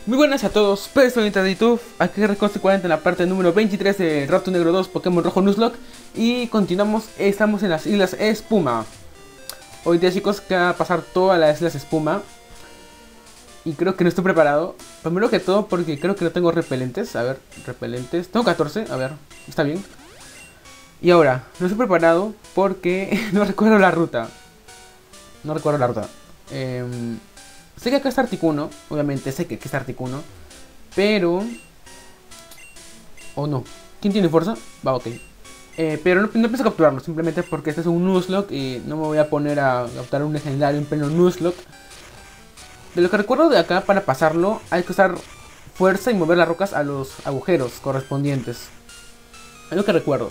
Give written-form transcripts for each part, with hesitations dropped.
Muy buenas a todos, soy de YouTube, aquí Recoste 40 en la parte número 23 de Raptor Negro 2 Pokémon Rojo Nuzlocke. Y continuamos, estamos en las Islas Espuma. Hoy día, chicos, que va a pasar todas las Islas Espuma. Y creo que no estoy preparado. Primero que todo porque creo que no tengo repelentes. A ver, repelentes, tengo 14, a ver, está bien. Y ahora, no estoy preparado porque no recuerdo la ruta. No recuerdo la ruta. Sé que acá está Articuno, obviamente sé que aquí está Articuno, pero... ¿O no? ¿Quién tiene fuerza? Va, ok. Pero no pienso capturarlo, simplemente porque este es un Nuzlocke y no me voy a poner a capturar un legendario en pleno Nuzlocke. De lo que recuerdo de acá, para pasarlo, hay que usar fuerza y mover las rocas a los agujeros correspondientes. Es lo que recuerdo.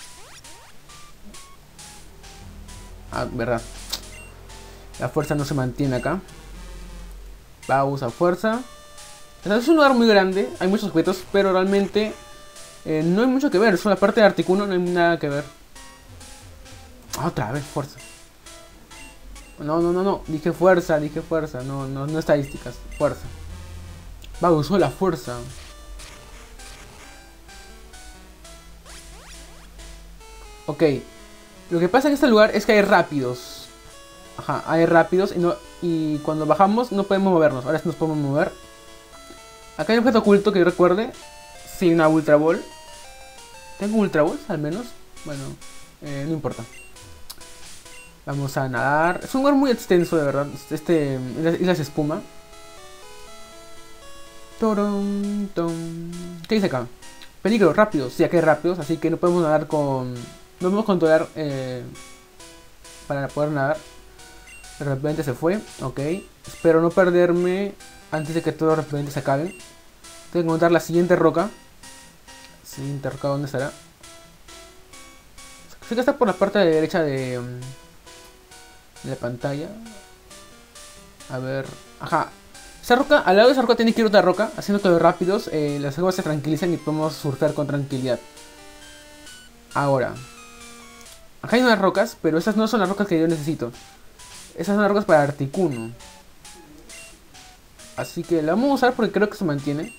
Ah, verdad. La fuerza no se mantiene acá. Va a usar fuerza. Es un lugar muy grande, hay muchos objetos, pero realmente no hay mucho que ver. Solo la parte de Articuno no hay nada que ver. Otra vez, fuerza. No. Dije fuerza. No estadísticas. Fuerza. Va, usó la fuerza. Ok. Lo que pasa en este lugar es que hay rápidos. Ajá, hay rápidos y cuando bajamos no podemos movernos. Ahora sí nos podemos mover. Acá hay un objeto oculto que yo recuerde. Sí, una Ultra Ball. ¿Tengo Ultra Balls al menos? Bueno, no importa. Vamos a nadar. Es un lugar muy extenso, de verdad. Islas Espuma. ¿Qué dice acá? Peligro, rápidos. Sí, acá hay rápidos, así que no podemos nadar con... No podemos controlar para poder nadar. De repente se fue, ok. Espero no perderme antes de que todos los repelentes se acaben. Tengo que encontrar la siguiente roca. Siguiente roca, ¿dónde estará? Sé que está por la parte derecha de la pantalla. A ver, ajá. Esa roca, al lado de esa roca tiene que ir otra roca, haciendo que los rápidos las aguas se tranquilicen y podemos surfear con tranquilidad. Ahora, acá hay unas rocas, pero esas no son las rocas que yo necesito. Esas son las rocas para Articuno. Así que la vamos a usar porque creo que se mantiene.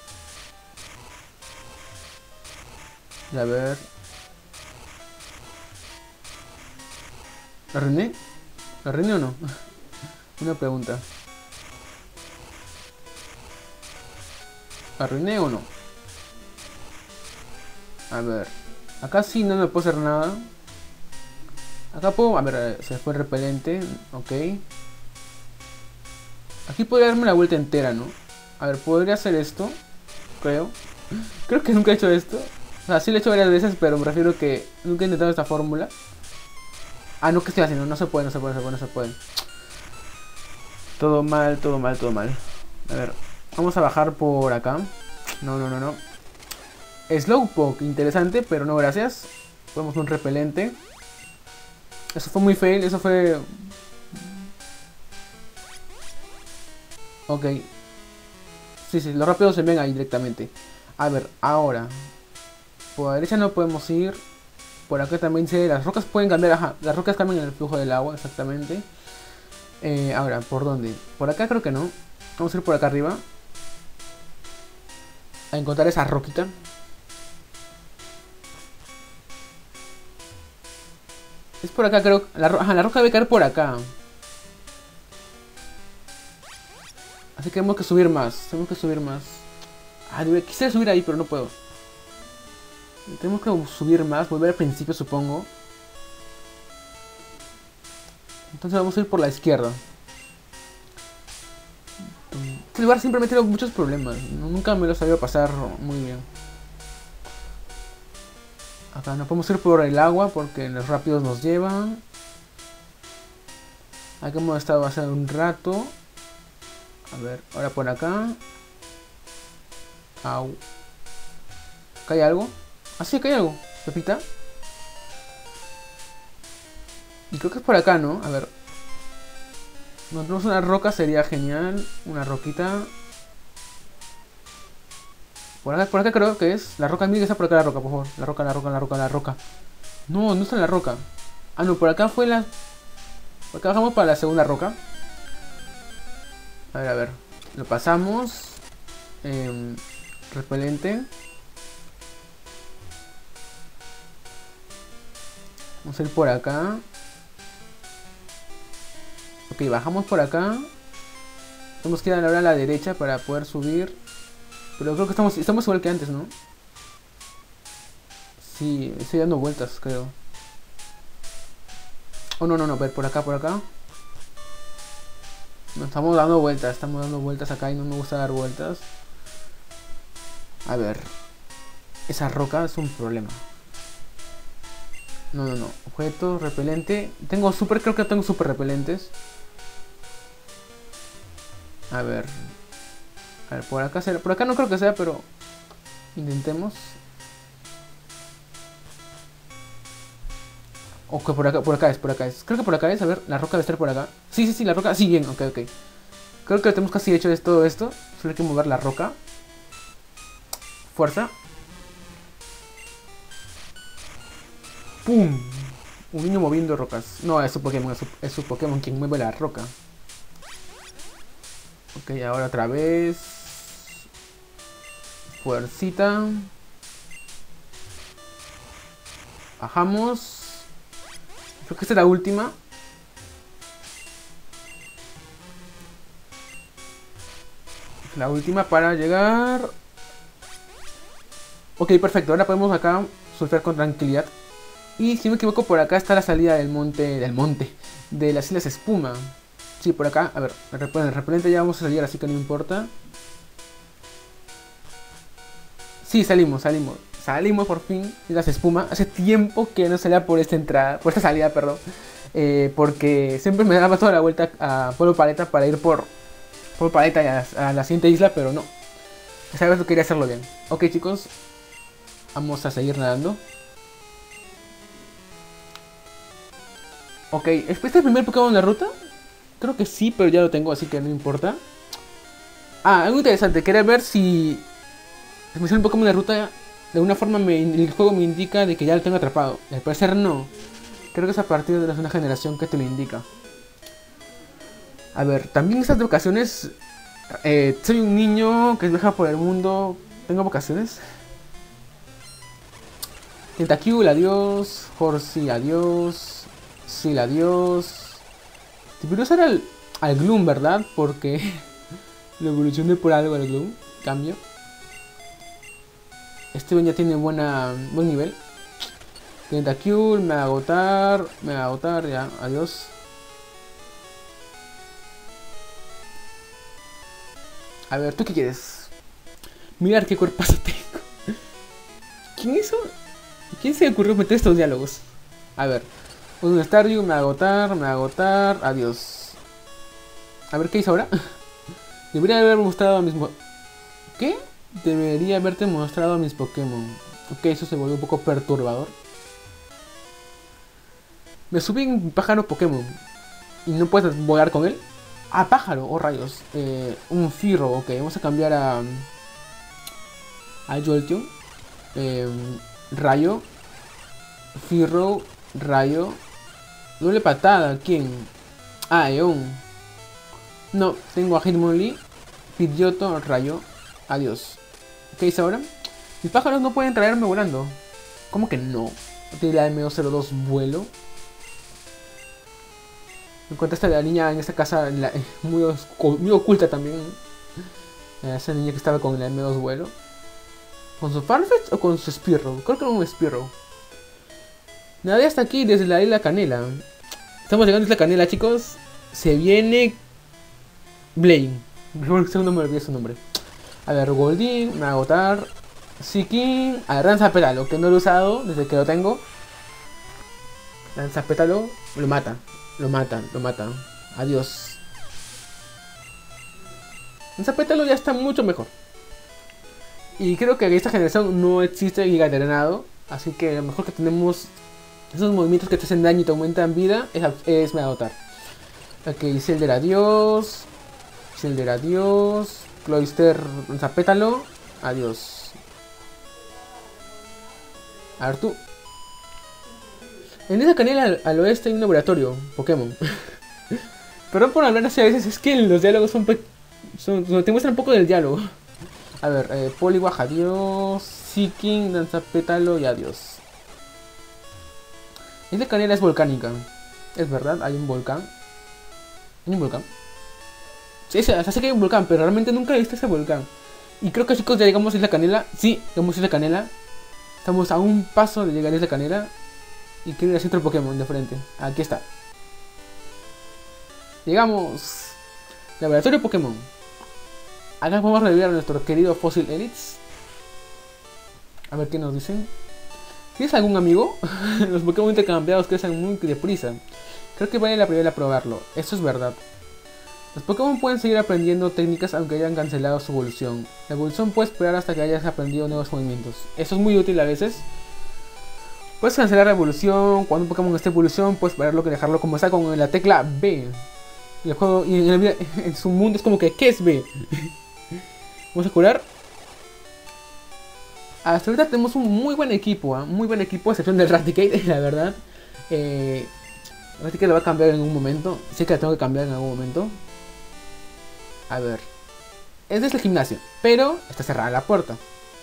Y a ver. ¿La arruiné? ¿La arruiné o no? Una pregunta. ¿La arruiné o no? A ver. Acá sí no me puedo hacer nada. Acá puedo... A ver, se fue el repelente. Ok. Aquí podría darme la vuelta entera, ¿no? A ver, podría hacer esto. Creo. Creo que nunca he hecho esto. O sea, sí lo he hecho varias veces, pero me refiero que nunca he intentado esta fórmula. Ah, no, ¿qué estoy haciendo? No se puede. Todo mal. A ver, vamos a bajar por acá. No. Slowpoke, interesante, pero no gracias. Ponemos un repelente. Eso fue muy fail, eso fue... Ok. Sí, los rápidos se ven ahí directamente. A ver, ahora. Por la derecha no podemos ir. Por acá también se... Las rocas pueden cambiar, ajá. Las rocas cambian el flujo del agua, exactamente. Ahora, ¿por dónde? Por acá creo que no. Vamos a ir por acá arriba. A encontrar esa roquita. Es por acá, creo. La roca debe caer por acá. Así que tenemos que subir más. Ah, quisiera subir ahí, pero no puedo. Tenemos que subir más. Volver al principio, supongo. Entonces vamos a ir por la izquierda. Este lugar siempre me ha tenido muchos problemas. Nunca me lo sabía pasar muy bien. Acá no podemos ir por el agua porque los rápidos nos llevan. Aquí hemos estado hace un rato. A ver, ahora por acá. Au. ¿Acá hay algo? Ah, sí, acá hay algo. Pepita. Y creo que es por acá, ¿no? A ver. Nos tenemos una roca, sería genial. Una roquita. Por acá creo que es. La roca, mira, está por acá la roca, por favor. La roca. No está en la roca. Ah, no, por acá fue la... Por acá bajamos para la segunda roca. A ver. Lo pasamos. repelente. Vamos a ir por acá. Ok, bajamos por acá. Tenemos que ir ahora a la derecha para poder subir. Pero creo que estamos igual que antes, ¿no? Sí, estoy dando vueltas, creo. Oh, no, a ver, por acá, por acá. No, estamos dando vueltas acá y no me gusta dar vueltas. A ver. Esa roca es un problema. No. Objeto, repelente. Creo que tengo super repelentes. A ver, por acá será. Por acá no creo que sea, pero intentemos. Ok, por acá es. Creo que por acá es. A ver, la roca debe estar por acá. Sí, la roca. Sí, bien, ok. Creo que lo tenemos casi hecho de todo esto. Solo hay que mover la roca. Fuerza. ¡Pum! Un niño moviendo rocas. No, es su Pokémon, es su Pokémon quien mueve la roca. Ok, ahora otra vez. Fuercita. Bajamos. Creo que esta es la última. La última para llegar. Ok, perfecto. Ahora podemos acá surfear con tranquilidad. Y si no me equivoco, por acá está la salida del monte. De las Islas Espuma. Sí, por acá. A ver, el repelente ya vamos a salir, así que no importa. Sí, salimos por fin de las Espuma. Hace tiempo que no salía por esta entrada. Por esta salida, perdón. Porque siempre me daba toda la vuelta a Polvo Paleta para ir por Paleta a la siguiente isla, pero no. Esta vez quería hacerlo bien. Ok, chicos. Vamos a seguir nadando. Ok, ¿este es el primer Pokémon en la ruta? Creo que sí, pero ya lo tengo, así que no importa. Ah, algo interesante. Quería ver si me sale un Pokémon en la ruta. De alguna forma el juego me indica de que ya lo tengo atrapado. Al parecer no. Creo que es a partir de la segunda generación que te lo indica. A ver, también en estas vocaciones. Soy un niño que viaja por el mundo. ¿Tengo vocaciones? Tentacule, adiós. Horsey, adiós. Sil, adiós. Debería usar al Gloom, ¿verdad? Porque lo evolucioné por algo al Gloom. Cambio. Este ya tiene buen nivel. Tentacule, me va a agotar, ya, adiós. A ver, ¿tú qué quieres? Mirar qué cuerpazo tengo. ¿Quién hizo? ¿Quién se le ocurrió meter estos diálogos? A ver. Un Staryu, me va a agotar, adiós. A ver, ¿qué hizo ahora? Debería haber mostrado a mis... ¿Qué? Debería haberte mostrado a mis Pokémon. Ok, eso se volvió un poco perturbador. Me subí en un pájaro Pokémon. ¿Y no puedes volar con él? Ah, pájaro, oh rayos. Un Firro, ok, vamos a cambiar a Jolteon. Rayo. Firro, rayo. Doble patada, ¿quién? Ah, Eon. No, tengo a Hitmonlee, Pidgeotto, rayo. Adiós. ¿Qué hice ahora? Mis pájaros no pueden traerme volando. ¿Cómo que no? Tiene la M202 vuelo. Encontraste a la niña en esta casa muy oculta también. Esa niña que estaba con la M2 vuelo. ¿Con su Farfetch o con su Spearow? Creo que era un Spearow. Nadie hasta aquí desde la isla Canela. Estamos llegando a Isla Canela, chicos. Se viene Blaine. No me olvidé su nombre. A ver, Goldeen, me va a agotar. Seaking, a Lanzapétalo, que no lo he usado desde que lo tengo. Lanzapétalo, lo mata. Adiós. Lanzapétalo ya está mucho mejor. Y creo que en esta generación no existe Giga Drenado. Así que lo mejor que tenemos, esos movimientos que te hacen daño y te aumentan vida, es me va a agotar. Ok, Shellder, adiós. Cloyster, Lanzapétalo, adiós. A ver tú. En esa canela al oeste hay un laboratorio Pokémon. Perdón por hablar así a veces, es que los diálogos te muestran un poco del diálogo. A ver, Poliwag, adiós. Seeking, Danzapétalo y adiós. Esta canela es volcánica. Es verdad, hay un volcán. ¿Hay un volcán? Sí, o sea, sé que hay un volcán, pero realmente nunca he visto ese volcán. Y creo que chicos, ya llegamos a Isla Canela. Sí, llegamos a Isla Canela. Estamos a un paso de llegar a Isla Canela. Y quiero ir a otro Pokémon de frente. Aquí está. Llegamos. Laboratorio Pokémon. Acá vamos a revivir a nuestro querido Fossil Elites. A ver qué nos dicen. ¿Tienes algún amigo? Los Pokémon intercambiados crecen muy deprisa. Creo que vale la pena probarlo. Eso es verdad. Los Pokémon pueden seguir aprendiendo técnicas aunque hayan cancelado su evolución. La evolución puede esperar hasta que hayas aprendido nuevos movimientos. Eso es muy útil a veces. Puedes cancelar la evolución. Cuando un Pokémon esté en evolución, puedes pararlo que dejarlo como está con la tecla B. Y el juego y en su mundo es como que ¿qué es B? Vamos a curar. Hasta ahorita tenemos un muy buen equipo, muy buen equipo, a excepción del Raticate, la verdad. Raticate lo va a cambiar en algún momento. Sé que la tengo que cambiar en algún momento. A ver. Es desde el gimnasio, pero está cerrada la puerta.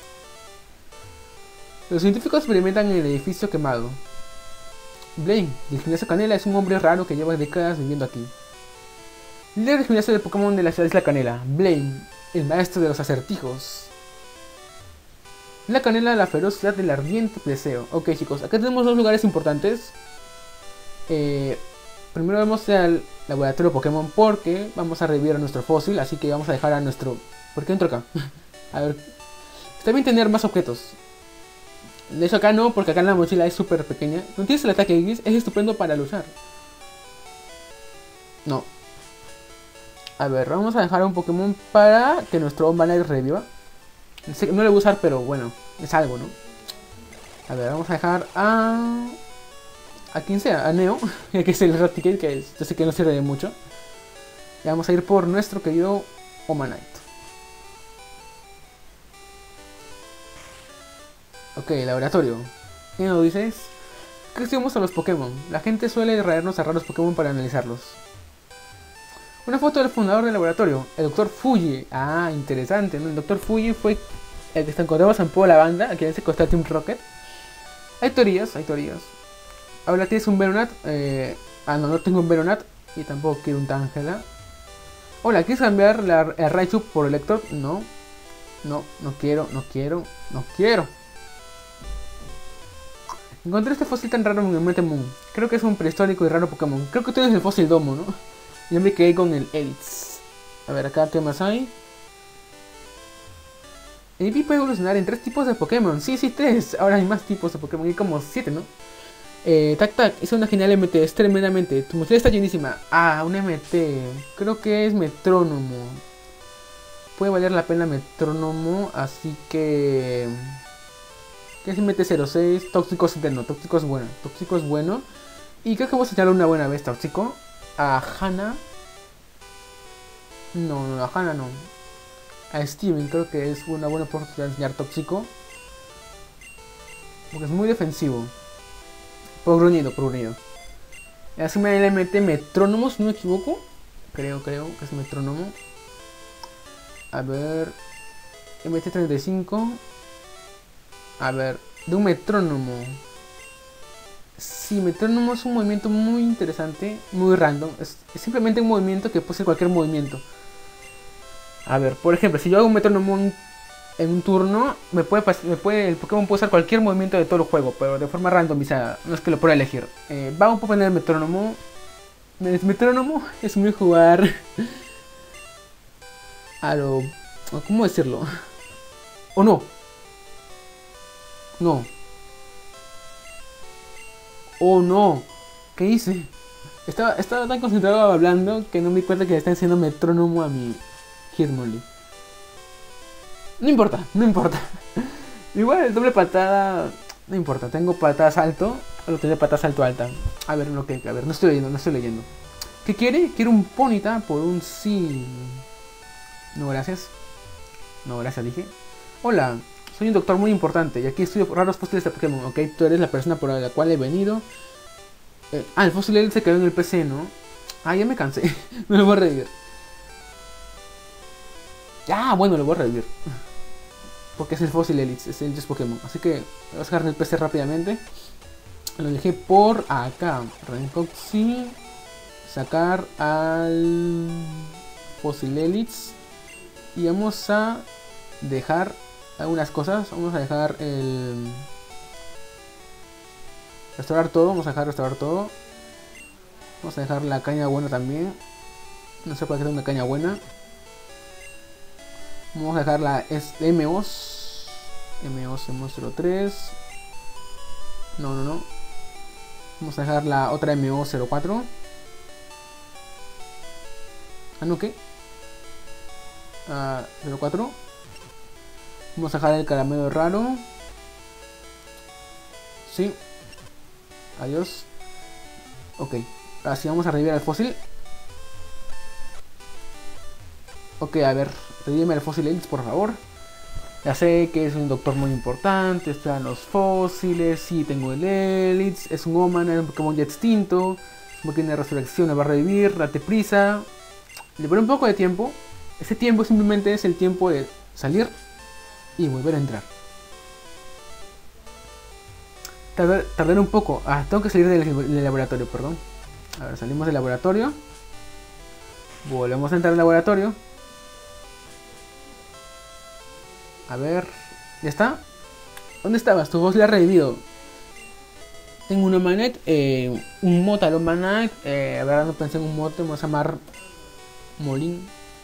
Los científicos experimentan en el edificio quemado. Blaine, del gimnasio Canela, es un hombre raro que lleva décadas viviendo aquí. Líder del gimnasio de Pokémon de la ciudad de Isla Canela, Blaine, el maestro de los acertijos. La Canela, la ferocidad del ardiente deseo. Ok chicos, acá tenemos dos lugares importantes. Primero vamos al laboratorio Pokémon porque vamos a revivir a nuestro fósil. Así que vamos a dejar a nuestro... ¿Por qué entro acá? A ver. Está bien tener más objetos. De hecho acá no, porque acá en la mochila es súper pequeña. No tienes el ataque X, es estupendo para luchar. No. A ver, vamos a dejar a un Pokémon para que nuestro Ombanite reviva. No le voy a usar, pero bueno, es algo, ¿no? A ver, vamos a dejar a quien sea, a Neo, que es el Raticate, que yo sé que no sirve de mucho. Y vamos a ir por nuestro querido Ombanite. Ok, laboratorio. ¿Qué nos dices? ¿Qué estudiamos a los Pokémon? La gente suele traernos a raros Pokémon para analizarlos. Una foto del fundador del laboratorio, el Dr. Fuji. Ah, interesante, ¿no? El Dr. Fuji fue el que encontramos en la banda, a quien se costó Team Rocket. Hay teorías, hay teorías. Ahora tienes un Venonat. No tengo un Venonat. Y tampoco quiero un Tangela. Hola, ¿quieres cambiar el Raichu por Electrode? No. No quiero. Encontré este fósil tan raro en el Mente Moon. Creo que es un prehistórico y raro Pokémon. Creo que tú eres el fósil Domo, ¿no? Yo me quedé con el Elites. A ver, acá, ¿qué más hay? El Eevee puede evolucionar en 3 tipos de Pokémon. Sí, 3. Ahora hay más tipos de Pokémon. Hay como 7, ¿no? Tac, es una genial MT. Es tremendamente. Tu mochila está llenísima. Ah, un MT. Creo que es Metrónomo. Puede valer la pena Metrónomo. Así que... ¿qué es MT-06? Tóxico es interno. Tóxico es bueno. Tóxico es bueno. Y creo que vamos a echarle una buena vez, Tóxico. A Hana. No, a Hana no. A Steven creo que es una buena oportunidad de enseñar Tóxico. Porque es muy defensivo. Por gruñido. Así me le mete Metrónomo, si no me equivoco. Creo que es Metrónomo. A ver. MT-35. A ver, de un Metrónomo. Sí, Metrónomo es un movimiento muy interesante, muy random. Es simplemente un movimiento que puede ser cualquier movimiento. A ver, por ejemplo, si yo hago un Metrónomo en un turno, el Pokémon puede usar cualquier movimiento de todo el juego, pero de forma randomizada. No es que lo pueda elegir. Vamos a poner el Metrónomo. El Metrónomo es muy jugar a lo... ¿cómo decirlo? ¿O no? No. Oh no. ¿Qué hice? Estaba tan concentrado hablando que no me di cuenta que le están haciendo Metrónomo a mi Hitmonlee. No importa. Igual el doble patada. No importa. Tengo patada salto. Solo tengo patada salto alta. A ver, no estoy leyendo. ¿Qué quiere? Quiere un Ponyta por un sí. No, gracias. No, gracias, dije. Hola. Soy un doctor muy importante y aquí estudio raros fósiles de Pokémon, ¿ok? Tú eres la persona por la cual he venido. El fósil se quedó en el PC, ¿no? Ah, ya me cansé. No lo voy a revivir. Ya, bueno, lo voy a revivir. porque es el Fossil Elite, es el dios Pokémon. Así que voy a sacar el PC rápidamente. Lo dejé por acá. Rencoxy. Sacar al Fossil Elites. Y vamos a dejar algunas cosas. Vamos a dejar el... Restaurar todo. Vamos a dejar restaurar todo. Vamos a dejar la caña buena también. No sé para qué tengo una caña buena. Vamos a dejar la MOS. MOS 03. No. Vamos a dejar la otra MO04. Ah, no, ¿qué? 04. Vamos a dejar el caramelo raro. Sí. Adiós. Ok. Así vamos a revivir al fósil. Ok, a ver. Revíveme el fósil Elite, por favor. Ya sé que es un doctor muy importante. Están los fósiles. Sí, tengo el Elite. Es un Oman, es un Pokémon ya extinto. Es un Pokémon de resurrección, lo va a revivir. Date prisa. Le pone un poco de tiempo. Ese tiempo simplemente es el tiempo de salir y volver a entrar. Tardar un poco. Ah, tengo que salir del laboratorio, perdón. A ver, salimos del laboratorio. Volvemos a entrar al laboratorio. A ver. ¿Ya está? ¿Dónde estabas? Tu voz le ha revivido. Tengo una manet. Un Motalon Manet. A ver, no pensé en un mote. Vamos a llamar Molin.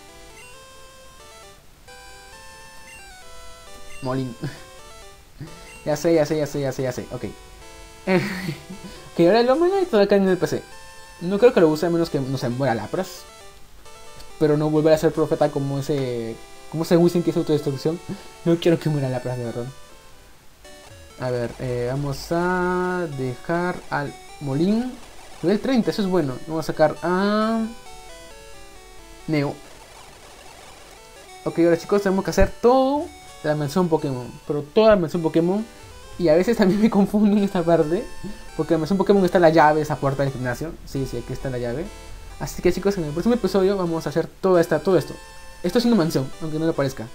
Ya sé. Ok. Que ahora el Omanite todavía cae en el PC. No creo que lo use a menos que no se muera Lapras. Pero no volver a ser profeta como ese Wisin que es autodestrucción. No quiero que muera Lapras, de verdad. A ver, vamos a dejar al Molin. Nivel 30, eso es bueno. Vamos a sacar a Neo. Ok, ahora chicos, tenemos que hacer todo la mención Pokémon. Pero toda la mención Pokémon. Y a veces también me confundo en esta parte. Porque en la mención Pokémon está la llave, esa puerta del gimnasio. Sí, aquí está la llave. Así que chicos, en el próximo episodio vamos a hacer todo esto. Esto es una mansión, aunque no lo parezca.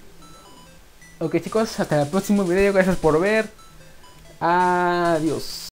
Ok chicos, hasta el próximo video. Gracias por ver. Adiós.